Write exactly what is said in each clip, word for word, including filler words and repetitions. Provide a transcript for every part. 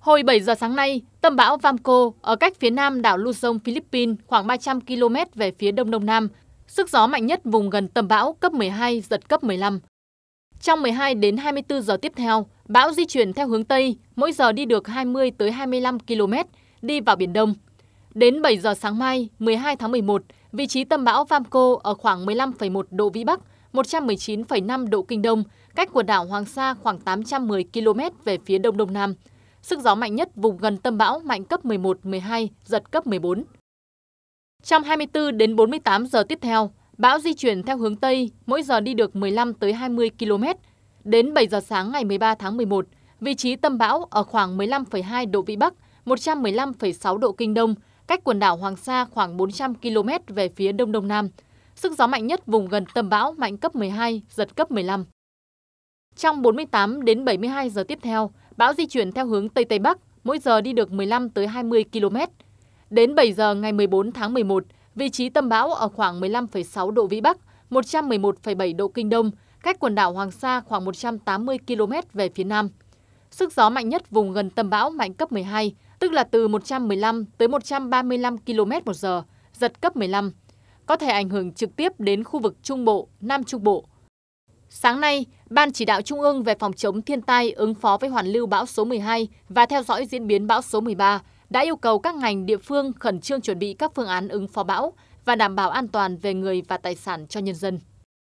Hồi bảy giờ sáng nay, tâm bão Vamco ở cách phía nam đảo Luzon, Philippines khoảng ba trăm ki lô mét về phía đông đông nam. Sức gió mạnh nhất vùng gần tâm bão cấp mười hai, giật cấp mười lăm. Trong mười hai đến hai mươi tư giờ tiếp theo, bão di chuyển theo hướng Tây, mỗi giờ đi được hai mươi tới hai mươi lăm ki lô mét, đi vào Biển Đông. Đến bảy giờ sáng mai, mười hai tháng mười một, vị trí tâm bão Vamco ở khoảng mười lăm phẩy một độ Vĩ Bắc, một trăm mười chín phẩy năm độ Kinh Đông, cách quần đảo Hoàng Sa khoảng tám trăm mười ki lô mét về phía đông đông nam. Sức gió mạnh nhất vùng gần tâm bão mạnh cấp mười một, mười hai, giật cấp mười bốn. Trong hai mươi tư đến bốn mươi tám giờ tiếp theo, bão di chuyển theo hướng Tây, mỗi giờ đi được mười lăm tới hai mươi ki lô mét. Đến bảy giờ sáng ngày mười ba tháng mười một, vị trí tâm bão ở khoảng mười lăm phẩy hai độ Vĩ Bắc, một trăm mười lăm phẩy sáu độ Kinh Đông, cách quần đảo Hoàng Sa khoảng bốn trăm ki lô mét về phía đông đông nam. Sức gió mạnh nhất vùng gần tâm bão mạnh cấp mười hai, giật cấp mười lăm. Trong bốn mươi tám đến bảy mươi hai giờ tiếp theo, bão di chuyển theo hướng Tây Tây Bắc, mỗi giờ đi được mười lăm tới hai mươi ki lô mét. Đến bảy giờ ngày mười bốn tháng mười một, vị trí tâm bão ở khoảng mười lăm phẩy sáu độ Vĩ Bắc, một trăm mười một phẩy bảy độ Kinh Đông, cách quần đảo Hoàng Sa khoảng một trăm tám mươi ki lô mét về phía nam. Sức gió mạnh nhất vùng gần tâm bão mạnh cấp mười hai, tức là từ một trăm mười lăm tới một trăm ba mươi lăm ki lô mét một giờ, giật cấp mười lăm. Có thể ảnh hưởng trực tiếp đến khu vực Trung Bộ, Nam Trung Bộ. Sáng nay, Ban Chỉ đạo Trung ương về phòng chống thiên tai, ứng phó với hoàn lưu bão số mười hai và theo dõi diễn biến bão số mười ba đã yêu cầu các ngành địa phương khẩn trương chuẩn bị các phương án ứng phó bão và đảm bảo an toàn về người và tài sản cho nhân dân.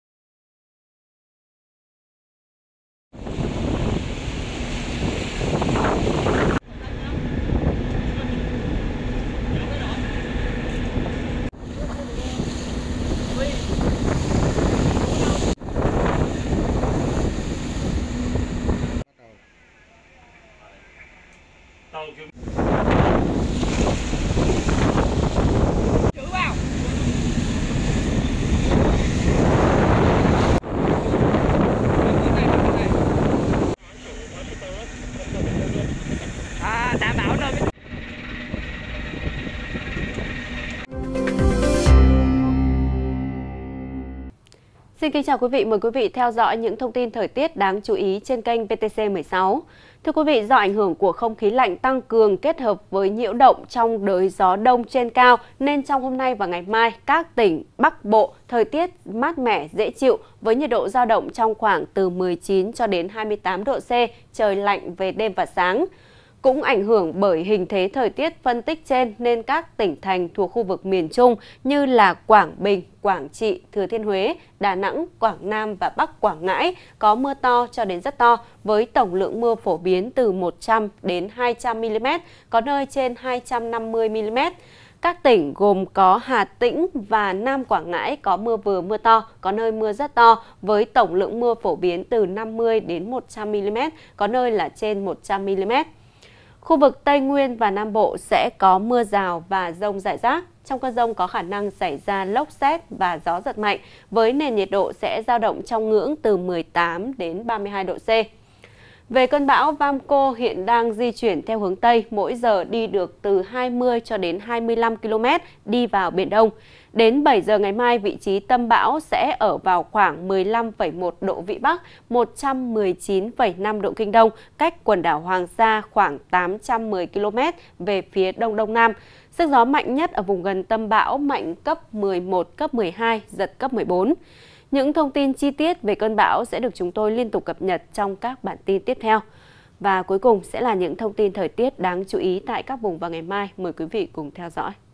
À, đảm bảo nơi Xin kính chào quý vị, mời quý vị theo dõi những thông tin thời tiết đáng chú ý trên kênh vê tê xê mười sáu. Thưa quý vị, do ảnh hưởng của không khí lạnh tăng cường kết hợp với nhiễu động trong đới gió đông trên cao nên trong hôm nay và ngày mai, các tỉnh Bắc Bộ thời tiết mát mẻ, dễ chịu với nhiệt độ dao động trong khoảng từ mười chín cho đến hai mươi tám độ C, trời lạnh về đêm và sáng. Cũng ảnh hưởng bởi hình thế thời tiết phân tích trên nên các tỉnh thành thuộc khu vực miền Trung như là Quảng Bình, Quảng Trị, Thừa Thiên Huế, Đà Nẵng, Quảng Nam và Bắc Quảng Ngãi có mưa to cho đến rất to với tổng lượng mưa phổ biến từ một trăm đến hai trăm mi li mét, có nơi trên hai trăm năm mươi mi li mét. Các tỉnh gồm có Hà Tĩnh và Nam Quảng Ngãi có mưa vừa mưa to, có nơi mưa rất to với tổng lượng mưa phổ biến từ năm mươi đến một trăm mi li mét, có nơi là trên một trăm mi li mét. Khu vực Tây Nguyên và Nam Bộ sẽ có mưa rào và dông rải rác. Trong cơn dông có khả năng xảy ra lốc sét và gió giật mạnh, với nền nhiệt độ sẽ dao động trong ngưỡng từ mười tám đến ba mươi hai độ C. Về cơn bão Vamco hiện đang di chuyển theo hướng Tây, mỗi giờ đi được từ hai mươi cho đến hai mươi lăm ki lô mét đi vào Biển Đông. Đến bảy giờ ngày mai, vị trí tâm bão sẽ ở vào khoảng mười lăm phẩy một độ Vĩ Bắc, một trăm mười chín phẩy năm độ Kinh Đông, cách quần đảo Hoàng Sa khoảng tám trăm mười ki lô mét về phía Đông Đông Nam. Sức gió mạnh nhất ở vùng gần tâm bão mạnh cấp mười một, cấp mười hai, giật cấp mười bốn. Những thông tin chi tiết về cơn bão sẽ được chúng tôi liên tục cập nhật trong các bản tin tiếp theo. Và cuối cùng sẽ là những thông tin thời tiết đáng chú ý tại các vùng vào ngày mai. Mời quý vị cùng theo dõi.